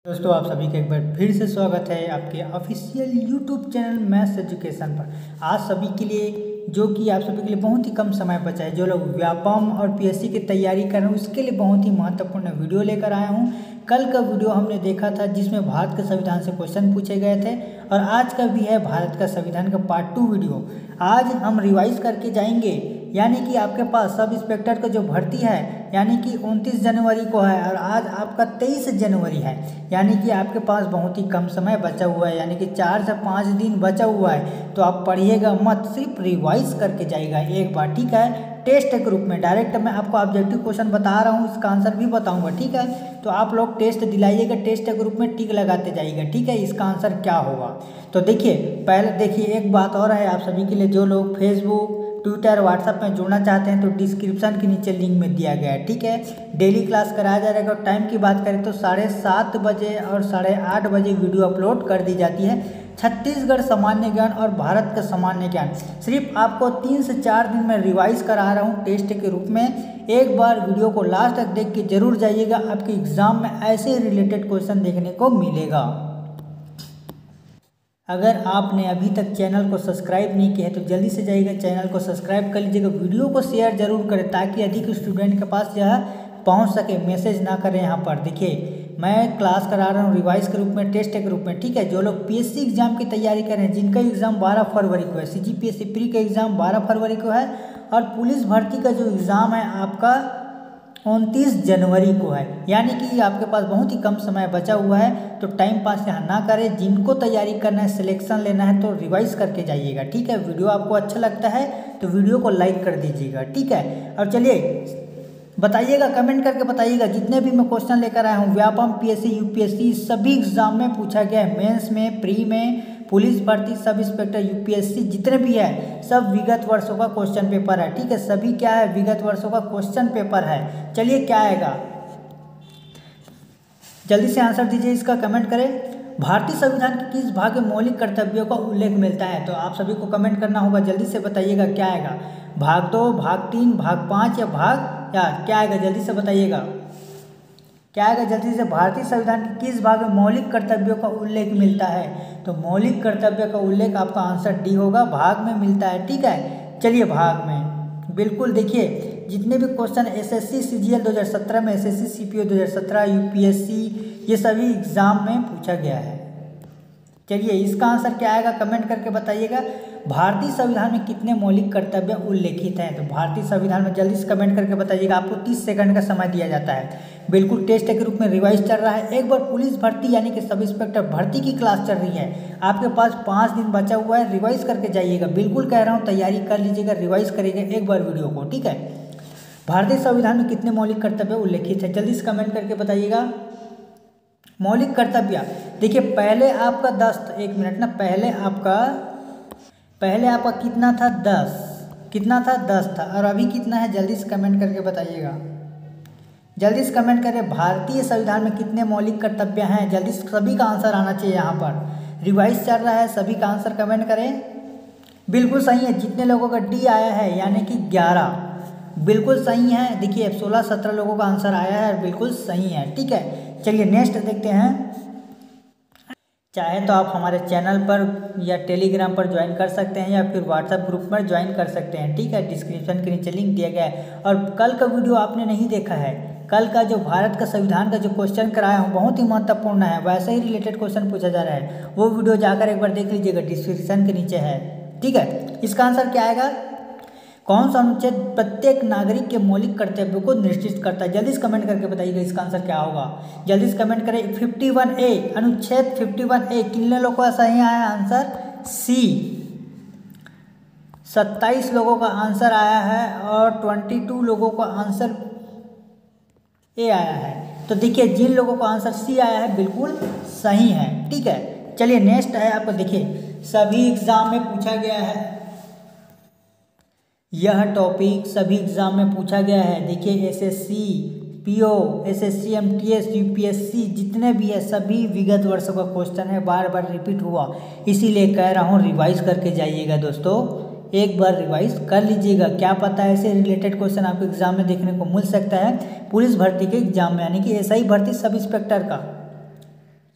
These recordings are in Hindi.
दोस्तों आप सभी का एक बार फिर से स्वागत है आपके official YouTube channel maths education पर। आज सभी के लिए जो कि आप सभी के लिए बहुत ही कम समय बचा है, जो लोग व्यापम और पीएससी की तैयारी कर रहे हैं उसके लिए बहुत ही महत्वपूर्ण वीडियो लेकर आया हूं। कल का वीडियो हमने देखा था जिसमें भारत के संविधान से क्वेश्चन पूछे गए थे और आज का भी है भारत का संविधान का पार्ट 2 वीडियो। आज हम रिवाइज करके जाएंगे, यानी कि आपके पास सब इंस्पेक्टर का जो भर्ती है यानी कि 29 जनवरी को है और आज आपका 23 जनवरी है, यानी कि आपके पास बहुत ही कम समय बचा हुआ है, यानी कि 4 से 5 दिन बचा हुआ है। तो आप पढ़िएगा मत, सिर्फ रिवाइज करके जाइएगा एक बार, ठीक है। टेस्ट के रूप में डायरेक्ट मैं आपको ऑब्जेक्टिव क्वेश्चन बता रहा हूँ, इसका आंसर भी बताऊंगा, ठीक है। तो आप लोग टेस्ट दिलाइएगा, टेस्ट के ग्रुप में टिक लगाते जाइएगा, ठीक है। इसका आंसर क्या होगा तो देखिए, पहले देखिए एक बात और है आप सभी के लिए, जो लोग फेसबुक ट्विटर व्हाट्सएप में जुड़ना चाहते हैं तो डिस्क्रिप्शन के नीचे लिंक में दिया गया है, ठीक है। डेली क्लास कराया जाएगा और टाइम की बात करें तो 7:30 बजे और 8:30 बजे वीडियो अपलोड कर दी जाती है। छत्तीसगढ़ सामान्य ज्ञान और भारत का सामान्य ज्ञान सिर्फ आपको 3 से 4 दिन में रिवाइज करा रहा हूँ टेस्ट के रूप में। एक बार वीडियो को लास्ट तक देख के जरूर जाइएगा, आपके एग्जाम में ऐसे रिलेटेड क्वेश्चन देखने को मिलेगा। अगर आपने अभी तक चैनल को सब्सक्राइब नहीं किया है तो जल्दी से जाइएगा, चैनल को सब्सक्राइब कर लीजिएगा, वीडियो को शेयर जरूर करें ताकि अधिक स्टूडेंट के पास यह पहुंच सके। मैसेज ना करें यहाँ पर। देखिए मैं क्लास करा रहा हूँ रिवाइज के रूप में, टेस्ट के रूप में, ठीक है। जो लोग पीएससी एग्जाम की तैयारी कर रहे हैं, जिनका एग्जाम 12 फरवरी को है, सीजीपीएससी प्री का एग्जाम 12 फरवरी को है और पुलिस भर्ती का जो एग्ज़ाम है आपका 29 जनवरी को है, यानी कि आपके पास बहुत ही कम समय बचा हुआ है। तो टाइम पास यहाँ ना करें, जिनको तैयारी करना है, सिलेक्शन लेना है तो रिवाइज करके जाइएगा, ठीक है। वीडियो आपको अच्छा लगता है तो वीडियो को लाइक कर दीजिएगा, ठीक है। और चलिए बताइएगा, कमेंट करके बताइएगा, जितने भी मैं क्वेश्चन लेकर आया हूँ व्यापम, पीएससी, यूपीएससी सभी एग्जाम में पूछा गया है, मेंस में, प्री में, पुलिस भर्ती, सब इंस्पेक्टर, यूपीएससी जितने भी है सब विगत वर्षों का क्वेश्चन पेपर है, ठीक है। सभी क्या है, विगत वर्षों का क्वेश्चन पेपर है। चलिए क्या आएगा, जल्दी से आंसर दीजिए, इसका कमेंट करें। भारतीय संविधान के किस भाग में मौलिक कर्तव्यों का उल्लेख मिलता है? तो आप सभी को कमेंट करना होगा, जल्दी से बताइएगा क्या आएगा, भाग 2, भाग 3, भाग 5 या क्या आएगा, जल्दी से बताइएगा क्या आएगा जल्दी से। भारतीय संविधान के किस भाग में मौलिक कर्तव्यों का उल्लेख मिलता है? तो मौलिक कर्तव्य का उल्लेख आपका आंसर डी होगा, भाग में मिलता है, ठीक है। चलिए भाग में बिल्कुल, देखिए जितने भी क्वेश्चन एसएससी सीजीएल 2017 में, एसएससी सीपीओ 2017, यूपीएससी, ये सभी एग्जाम में पूछा गया है। चलिए इसका आंसर क्या आएगा, कमेंट करके बताइएगा। भारतीय संविधान में कितने मौलिक कर्तव्य उल्लेखित हैं? तो भारतीय संविधान में जल्दी से कमेंट करके बताइएगा, आपको 30 सेकंड का समय दिया जाता है। बिल्कुल टेस्ट के रूप में रिवाइज चल रहा है। एक बार पुलिस भर्ती यानी कि सब इंस्पेक्टर भर्ती की क्लास चल रही है, आपके पास 5 दिन बचा हुआ है, रिवाइज करके जाइएगा। बिल्कुल कह रहा हूँ तैयारी कर लीजिएगा, रिवाइज करिएगा एक बार वीडियो को, ठीक है। भारतीय संविधान में कितने मौलिक कर्तव्य उल्लेखित है, जल्दी से कमेंट करके बताइएगा। मौलिक कर्तव्य देखिए, पहले आपका 10, एक मिनट ना, पहले आपका कितना था, 10, कितना था, 10 था, और अभी कितना है, जल्दी से कमेंट करके बताइएगा, जल्दी से कमेंट करें। भारतीय संविधान में कितने मौलिक कर्तव्य हैं, जल्दी से सभी का आंसर आना चाहिए। यहाँ पर रिवाइज चल रहा है, सभी का आंसर कमेंट करें। बिल्कुल सही है, जितने लोगों का डी आया है यानी कि 11 बिल्कुल सही है। देखिए 16-17 लोगों का आंसर आया है और बिल्कुल सही है, ठीक है। चलिए नेक्स्ट देखते हैं। चाहे तो आप हमारे चैनल पर या टेलीग्राम पर ज्वाइन कर सकते हैं या फिर व्हाट्सएप ग्रुप पर ज्वाइन कर सकते हैं, ठीक है। डिस्क्रिप्शन के नीचे लिंक दिया गया है। और कल का वीडियो आपने नहीं देखा है, कल का जो भारत का संविधान का जो क्वेश्चन कराया हूँ बहुत ही महत्वपूर्ण है, वैसे ही रिलेटेड क्वेश्चन पूछा जा रहा है, वो वीडियो जाकर एक बार देख लीजिएगा, डिस्क्रिप्शन के नीचे है, ठीक है। इसका आंसर क्या आएगा, कौन सा अनुच्छेद प्रत्येक नागरिक के मौलिक कर्तव्यों को निश्चित करता है? जल्दी से कमेंट करके बताइएगा इसका आंसर क्या होगा, जल्दी से कमेंट करें। 51A, अनुच्छेद 51A, कितने लोगों का सही आया आंसर, सी। 27 लोगों का आंसर आया है और 22 लोगों का आंसर ए आया है। तो देखिए जिन लोगों का आंसर सी आया है बिल्कुल सही है, ठीक है। चलिए नेक्स्ट है आपको, देखिए सभी एग्जाम में पूछा गया है, यह टॉपिक सभी एग्जाम में पूछा गया है। देखिए SSC PO, SSC MTS, UPSC जितने भी है सभी विगत वर्षों का क्वेश्चन है, बार बार रिपीट हुआ, इसीलिए कह रहा हूँ रिवाइज करके जाइएगा दोस्तों, एक बार रिवाइज कर लीजिएगा। क्या पता है ऐसे रिलेटेड क्वेश्चन आपको एग्जाम में देखने को मिल सकता है पुलिस भर्ती के एग्जाम में, यानी कि एसआई भर्ती सब इंस्पेक्टर का।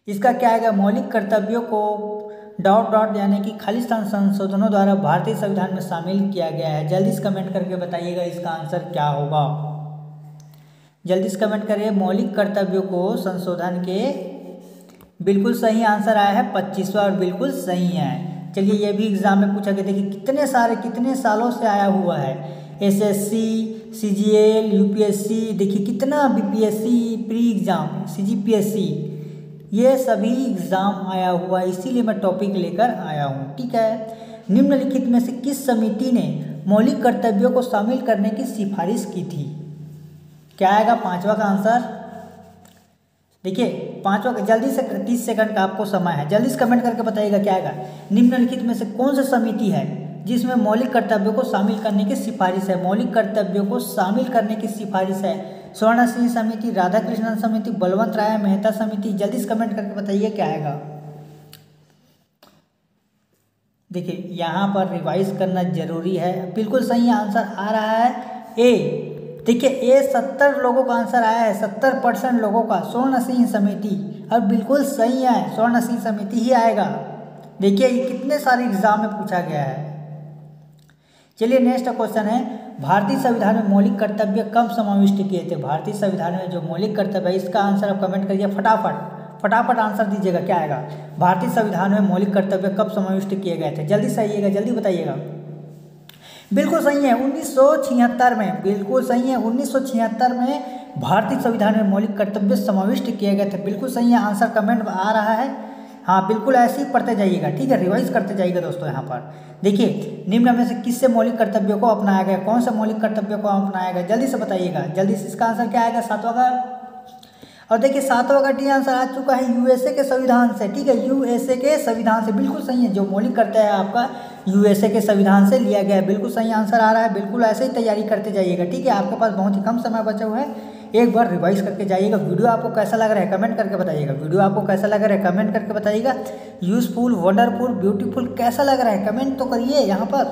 इसका क्या आएगा, मौलिक कर्तव्यों को डॉट डॉट यानी कि खालिस्तान संशोधनों द्वारा भारतीय संविधान में शामिल किया गया है। जल्दी से कमेंट करके बताइएगा इसका आंसर क्या होगा। जल्दी से कमेंट करिए। मौलिक कर्तव्यों को संशोधन के बिल्कुल सही आंसर आया है 25वां और बिल्कुल सही है। चलिए ये भी एग्जाम में पूछा गया। देखिए कितने सालों से आया हुआ है। एसएससी, सीजीएल, यूपीएससी, देखिए कितना बीपीएससी, प्री एग्जाम, सीजीपीएससी, ये सभी एग्जाम आया हुआ है, इसीलिए मैं टॉपिक लेकर आया हूँ। ठीक है। निम्नलिखित में से किस समिति ने मौलिक कर्तव्यों को शामिल करने की सिफारिश की थी? क्या आएगा 5वां का आंसर? देखिए 5वां का, जल्दी से 30 सेकंड का आपको समय है, जल्दी से कमेंट करके बताइएगा क्या आएगा। निम्नलिखित में से कौन सी समिति है जिसमें मौलिक कर्तव्यों को शामिल करने की सिफारिश है? मौलिक कर्तव्यों को शामिल करने की सिफारिश है। स्वर्ण सिंह समिति, राधाकृष्णन समिति, बलवंत राय मेहता समिति। जल्दी से कमेंट करके बताइए क्या आएगा। देखिए यहाँ पर रिवाइज करना जरूरी है। बिल्कुल सही आंसर आ रहा है ए। देखिए ए 70 लोगों का आंसर आया है, 70% लोगों का स्वर्ण सिंह समिति, और बिल्कुल सही है, स्वर्ण सिंह समिति ही आएगा। देखिए ये कितने सारे एग्जाम में पूछा गया है। चलिए नेक्स्ट क्वेश्चन है, भारतीय संविधान में मौलिक कर्तव्य कब समाविष्ट किए थे? भारतीय संविधान में जो मौलिक कर्तव्य है इसका आंसर आप कमेंट करिए फटाफट आंसर दीजिएगा क्या आएगा। भारतीय संविधान में मौलिक कर्तव्य कब समाविष्ट किए गए थे? जल्दी से आइएगा, जल्दी बताइएगा। बिल्कुल सही है 1976 में, बिल्कुल सही है 1976 में भारतीय संविधान में मौलिक कर्तव्य समाविष्ट किए गए थे। बिल्कुल सही है आंसर, कमेंट आ रहा है। हाँ बिल्कुल ऐसे ही पढ़ते जाइएगा। ठीक है, रिवाइज करते जाइएगा दोस्तों। यहाँ पर देखिए निम्न में से किससे मौलिक कर्तव्यों को अपनाया गया? कौन से मौलिक कर्तव्यों को अपनाया गया? जल्दी से बताइएगा। जल्दी से इसका आंसर क्या आएगा 7वां का। और देखिए 7वां का डी आंसर आ चुका है यूएसए के संविधान से। ठीक है, यूएसए के संविधान से, बिल्कुल सही है। जो मौलिक कर्तव्य है आपका यूएसए के संविधान से लिया गया है। बिल्कुल सही आंसर आ रहा है। बिल्कुल ऐसे ही तैयारी करते जाइएगा। ठीक है, आपके पास बहुत ही कम समय बचा हुआ है, एक बार रिवाइज करके जाइएगा। वीडियो आपको कैसा लग रहा है कमेंट करके बताइएगा। वीडियो आपको कैसा लग रहा है कमेंट करके बताइएगा। यूजफुल, वंडरफुल, ब्यूटीफुल कैसा लग रहा है कमेंट तो करिए यहाँ पर।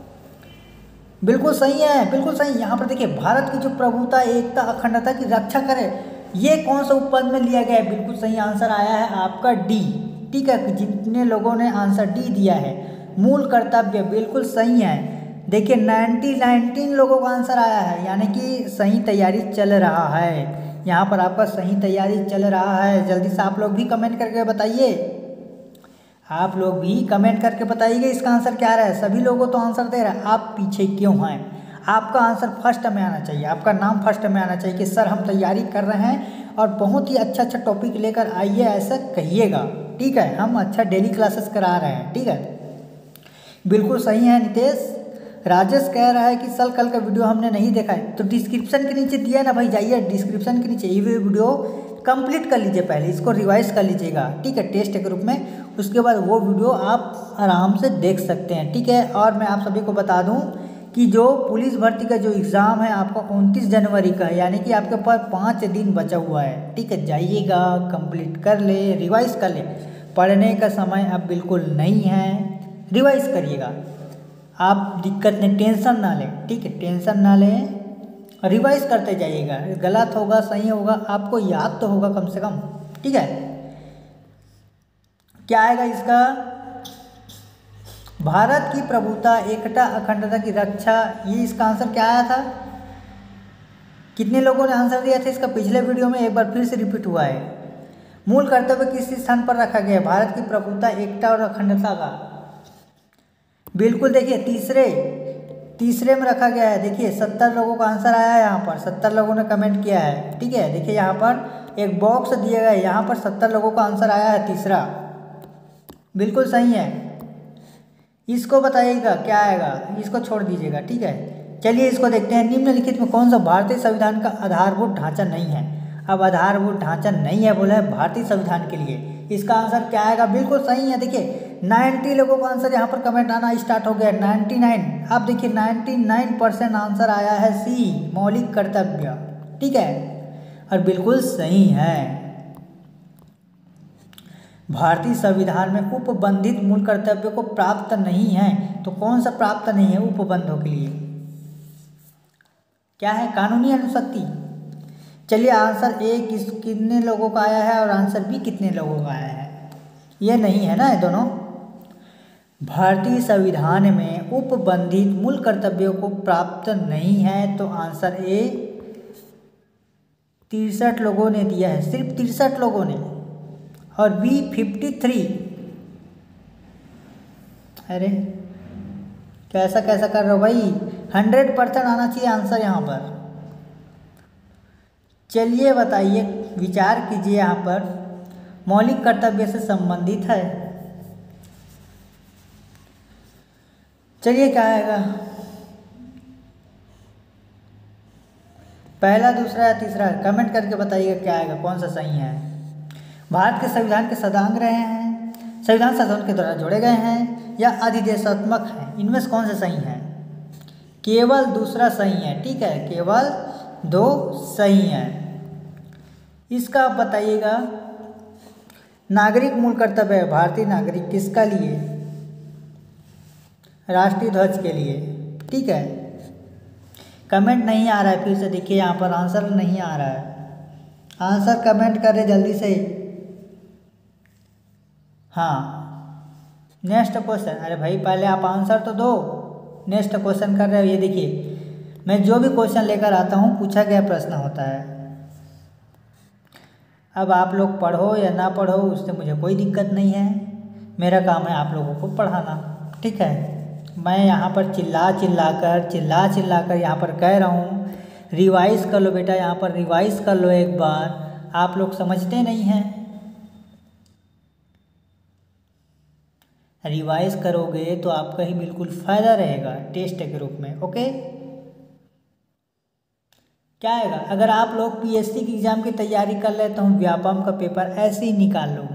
बिल्कुल सही है, बिल्कुल सही। यहाँ पर देखिए भारत की जो प्रभुता, एकता, अखंडता की रक्षा करे, ये कौन सा उपपद में लिया गया है? बिल्कुल सही आंसर आया है आपका डी। ठीक है, जितने लोगों ने आंसर डी दिया है, मूल कर्तव्य, बिल्कुल सही है। देखिए 19 लोगों का आंसर आया है, यानी कि सही तैयारी चल रहा है। यहाँ पर आपका सही तैयारी चल रहा है। जल्दी से आप लोग भी कमेंट करके बताइए, आप लोग भी कमेंट करके बताइए इसका आंसर क्या रहा है। सभी लोगों तो आंसर दे रहा है, आप पीछे क्यों हैं? आपका आंसर फर्स्ट में आना चाहिए, आपका नाम फर्स्ट में आना चाहिए कि सर हम तैयारी कर रहे हैं और बहुत ही अच्छा टॉपिक लेकर आइए, ऐसा कहिएगा। ठीक है, हम अच्छा डेली क्लासेस करा रहे हैं। ठीक है, बिल्कुल सही है नितेश। राजेश कह रहा है कि सर कल का वीडियो हमने नहीं देखा है, तो डिस्क्रिप्शन के नीचे दिया ना भाई, जाइए डिस्क्रिप्शन के नीचे ये वीडियो कंप्लीट कर लीजिए, पहले इसको रिवाइज कर लीजिएगा। ठीक है, टेस्ट के रूप में, उसके बाद वो वीडियो आप आराम से देख सकते हैं। ठीक है, और मैं आप सभी को बता दूं कि जो पुलिस भर्ती का जो एग्ज़ाम है आपका 29 जनवरी का है, यानी कि आपके पास 5 दिन बचा हुआ है। ठीक है, जाइएगा कंप्लीट कर ले, रिवाइज कर ले। पढ़ने का समय अब बिल्कुल नहीं है, रिवाइज करिएगा। आप दिक्कत नहीं, टेंशन ना लें। ठीक है, टेंशन ना लें, रिवाइज करते जाइएगा। गलत होगा सही होगा आपको याद तो होगा कम से कम। ठीक है, क्या आएगा इसका? भारत की प्रभुता, एकता, अखंडता की रक्षा, ये इसका आंसर क्या आया था? कितने लोगों ने आंसर दिया था इसका पिछले वीडियो में? एक बार फिर से रिपीट हुआ है। मूल कर्तव्य किस स्थान पर रखा गया है? भारत की प्रभुता, एकता और अखंडता का। बिल्कुल देखिए तीसरे में रखा गया है। देखिए 70 लोगों का आंसर आया है, यहाँ पर 70 लोगों ने कमेंट किया है। ठीक है, देखिए यहाँ पर एक बॉक्स दिया गया है, यहाँ पर 70 लोगों का आंसर आया है तीसरा। बिल्कुल सही है, इसको बताइएगा क्या आएगा, इसको छोड़ दीजिएगा। ठीक है, चलिए इसको देखते हैं। निम्नलिखित में कौन सा भारतीय संविधान का आधारभूत ढांचा नहीं है? अब आधारभूत ढांचा नहीं है बोला है भारतीय संविधान के लिए, इसका आंसर क्या आएगा? बिल्कुल सही है। देखिए 90 लोगों का आंसर यहाँ पर कमेंट आना स्टार्ट हो गया, 99। अब देखिए 99% आंसर आया है सी, मौलिक कर्तव्य। ठीक है, और बिल्कुल सही है। भारतीय संविधान में उपबंधित मूल कर्तव्यों को प्राप्त नहीं है, तो कौन सा प्राप्त नहीं है उपबंधों के लिए? क्या है? कानूनी अनुशक्ति। चलिए आंसर ए कितने लोगों का आया है और आंसर बी कितने लोगों का आया है, ये नहीं है ना ये दोनों। भारतीय संविधान में उपबंधित मूल कर्तव्यों को प्राप्त नहीं है, तो आंसर ए 63 लोगों ने दिया है, सिर्फ 63 लोगों ने, और बी 53। अरे कैसा कैसा कर रहे हो भाई, 100% आना चाहिए आंसर यहाँ पर। चलिए बताइए, विचार कीजिए, यहाँ पर मौलिक कर्तव्य से संबंधित है। चलिए क्या आएगा, पहला, दूसरा या तीसरा, कमेंट करके बताइएगा क्या आएगा, कौन सा सही है। भारत के संविधान के सदांग रहे हैं, संविधान संशोधन के द्वारा जोड़े गए हैं, या अधिदेशात्मक हैं, इनमें से कौन सा सही है। केवल दूसरा सही है, ठीक है, केवल 2 सही है। इसका आप बताइएगा। नागरिक मूल कर्तव्य है, भारतीय नागरिक किसका लिए, राष्ट्रीय ध्वज के लिए, ठीक है। कमेंट नहीं आ रहा है, फिर से देखिए यहाँ पर आंसर नहीं आ रहा है, आंसर कमेंट करें जल्दी से। हाँ, नेक्स्ट क्वेश्चन, अरे भाई पहले आप आंसर तो दो, नेक्स्ट क्वेश्चन कर रहे हो। ये देखिए, मैं जो भी क्वेश्चन लेकर आता हूँ पूछा गया प्रश्न होता है। अब आप लोग पढ़ो या ना पढ़ो उससे मुझे कोई दिक्कत नहीं है, मेरा काम है आप लोगों को पढ़ाना, ठीक है। मैं यहाँ पर चिल्ला चिल्ला कर यहाँ पर कह रहा हूँ रिवाइज कर लो बेटा, यहाँ पर रिवाइज कर लो एक बार, आप लोग समझते नहीं हैं। रिवाइज करोगे तो आपका ही बिल्कुल फ़ायदा रहेगा टेस्ट के रूप में, ओके। क्या आएगा, अगर आप लोग पीएससी की एग्ज़ाम की तैयारी कर ले तो हम व्यापम का पेपर ऐसे ही निकाल लोगे।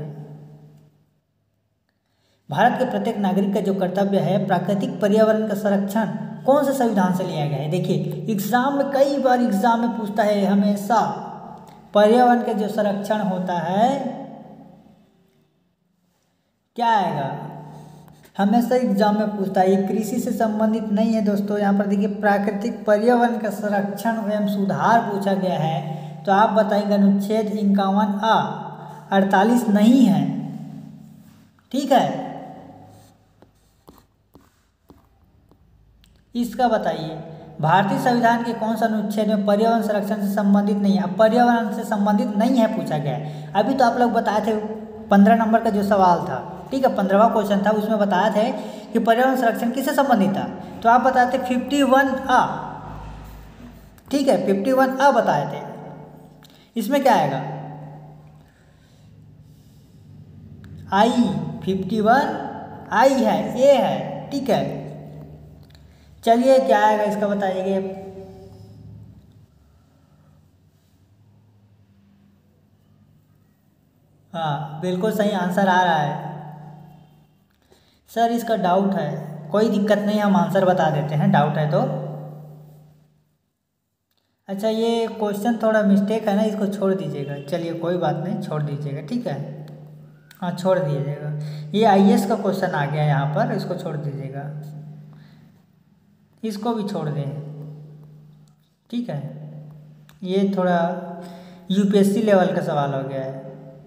भारत के प्रत्येक नागरिक का जो कर्तव्य है प्राकृतिक पर्यावरण का संरक्षण कौन से संविधान से लिया गया है। देखिए एग्जाम में, कई बार एग्जाम में पूछता है हमेशा, पर्यावरण का जो संरक्षण होता है क्या आएगा, हमेशा एग्जाम में पूछता है। ये कृषि से संबंधित नहीं है दोस्तों, यहाँ पर देखिए प्राकृतिक पर्यावरण का संरक्षण एवं सुधार पूछा गया है, तो आप बताएंगे अनुच्छेद 51A 48 नहीं है, ठीक है। इसका बताइए, भारतीय संविधान के कौन सा अनुच्छेद में पर्यावरण संरक्षण से संबंधित नहीं है। अब पर्यावरण से संबंधित नहीं है पूछा गया है। अभी तो आप लोग बताए थे 15 नंबर का जो सवाल था, ठीक है, 15वां क्वेश्चन था, उसमें बताया थे कि पर्यावरण संरक्षण किससे संबंधित था, तो आप बताए थे 51A, ठीक है, 51A बताए थे। इसमें क्या आएगा, I 51 है, ए है, ठीक है। चलिए क्या आएगा इसका बताइए। हाँ बिल्कुल सही आंसर आ रहा है। सर इसका डाउट है, कोई दिक्कत नहीं, हम आंसर बता देते हैं, डाउट है तो। अच्छा ये क्वेश्चन थोड़ा मिस्टेक है ना, इसको छोड़ दीजिएगा, चलिए कोई बात नहीं, छोड़ दीजिएगा, ठीक है, हाँ छोड़ दीजिएगा। ये IAS का क्वेश्चन आ गया यहाँ पर, इसको छोड़ दीजिएगा, इसको भी छोड़ दें, ठीक है। ये थोड़ा UPSC लेवल का सवाल हो गया है।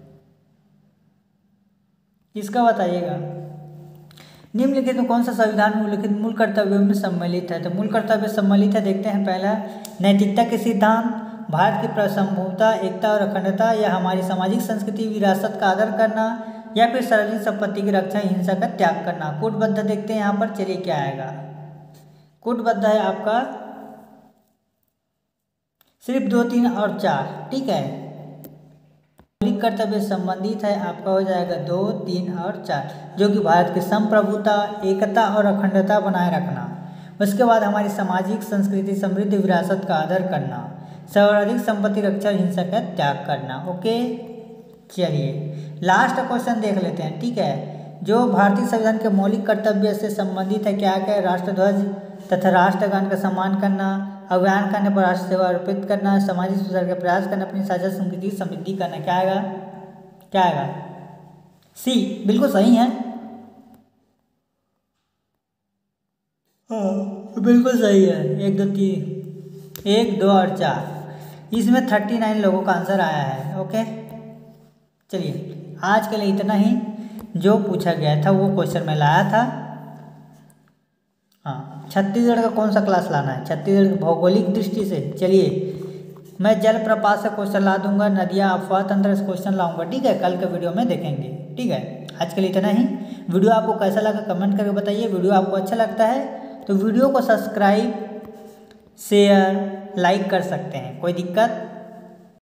इसका बताइएगा, निम्नलिखित में कौन सा संविधान निम्नलिखित मूल कर्तव्यों में सम्मिलित है। तो मूल कर्तव्य सम्मिलित है, देखते हैं। पहला, नैतिकता के सिद्धांत, भारत की प्रसंभवता, एकता और अखंडता, या हमारी सामाजिक संस्कृति विरासत का आदर करना, या फिर सार्वजनिक संपत्ति की रक्षा, हिंसा का त्याग करना। कूटबद्ध देखते हैं यहाँ पर, चलिए क्या आएगा, कूटबद्ध है आपका सिर्फ 2, 3 और 4, ठीक है। मौलिक कर्तव्य संबंधित है, आपका हो जाएगा 2, 3 और 4, जो कि भारत की संप्रभुता, एकता और अखंडता बनाए रखना। उसके बाद हमारी सामाजिक संस्कृति समृद्ध विरासत का आदर करना, सर्वाधिक संपत्ति रक्षा, हिंसा का त्याग करना, ओके। चलिए लास्ट क्वेश्चन देख लेते हैं, ठीक है। जो भारतीय संविधान के मौलिक कर्तव्य से संबंधित है, क्या क्या, राष्ट्रध्वज तथा राष्ट्रगान का सम्मान करना, अभियान करने पर राष्ट्र सेवा अर्पित करना, सामाजिक सुधार का प्रयास करना, अपनी साझा संस्कृति समृद्धि करना। क्या आएगा, क्या आएगा, सी बिल्कुल सही है, हाँ बिल्कुल सही है। 1, 2, 3, 1, 2 और 4, इसमें 39 लोगों का आंसर आया है। ओके, चलिए आज के लिए इतना ही। जो पूछा गया था वो क्वेश्चन मैं लाया था। हाँ, छत्तीसगढ़ का कौन सा क्लास लाना है छत्तीसगढ़ की भौगोलिक दृष्टि से? चलिए मैं जल प्रपात से क्वेश्चन ला दूंगा, नदियाँ, अफवाह तंत्र से क्वेश्चन लाऊंगा। ठीक है, कल के वीडियो में देखेंगे। ठीक है, आज के लिए इतना ही। वीडियो आपको कैसा लगा कमेंट करके बताइए। वीडियो आपको अच्छा लगता है तो वीडियो को सब्सक्राइब, शेयर, लाइक कर सकते हैं, कोई दिक्कत